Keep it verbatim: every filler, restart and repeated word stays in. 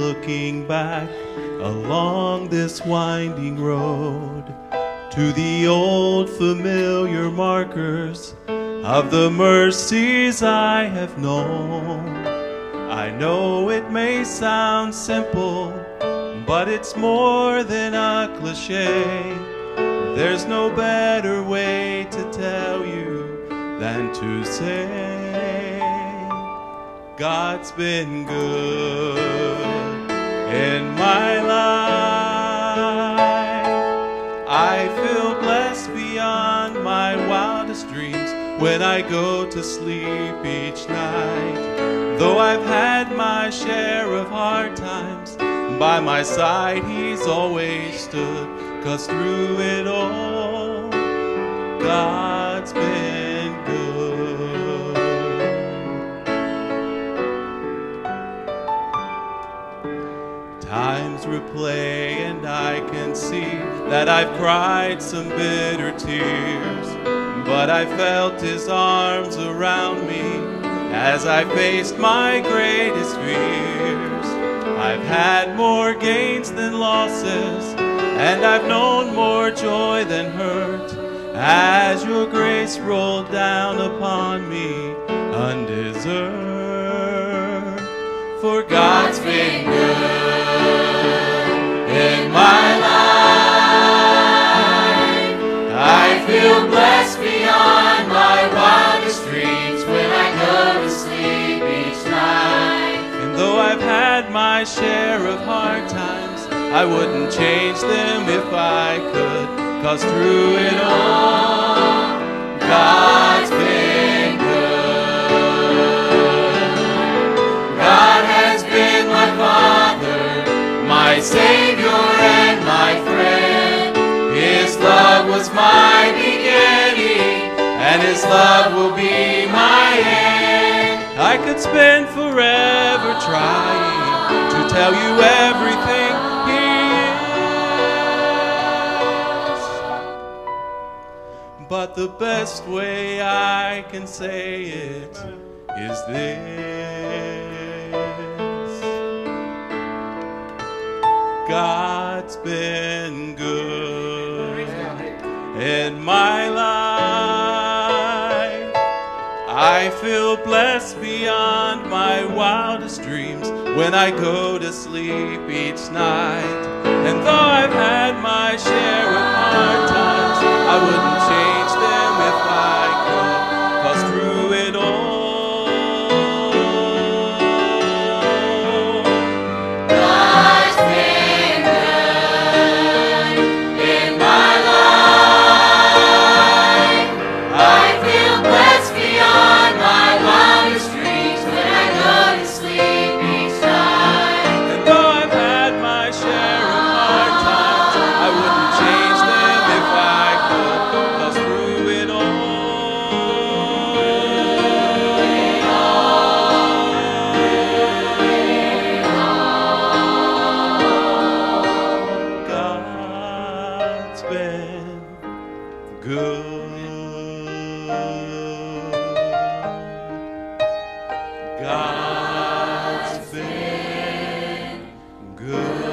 looking back along this winding road to the old familiar markers of the mercies I have known. I know it may sound simple, but it's more than a cliche. There's no better way to tell you than to say God's been good in my life. I feel blessed beyond my wildest dreams when I go to sleep each night. Though I've had my share of hard times, by my side He's always stood. 'Cause through it all, God's been good. Times replay and I can see that I've cried some bitter tears, but I felt His arms around me as I faced my greatest fears. I've had more gains than losses, and I've known more joy than hurt, as your grace rolled down upon me undeserved. For God's been good in my life. I feel blessed beyond my wildest dreams when I go to sleep each night. And though I've had my share of hard times, I wouldn't change them if I could. 'Cause through it all, God's been good. God has been my Father, my Savior and my friend. His love was my beginning, and His love will be my end. I could spend forever trying to tell you everything He is, but the best way I can say it is this: God's been good in my life. I feel blessed beyond my wildest dreams when I go to sleep each night. And though I've had my share of hard times, I wouldn't change them if I could. 'Cause through it all, God's been good in my life. I feel blessed beyond my wildest dreams when I go to sleep each night. And though I've had my share of hard times, I wouldn't change them if I could. 'Cause through it all, God's been good. God's been good.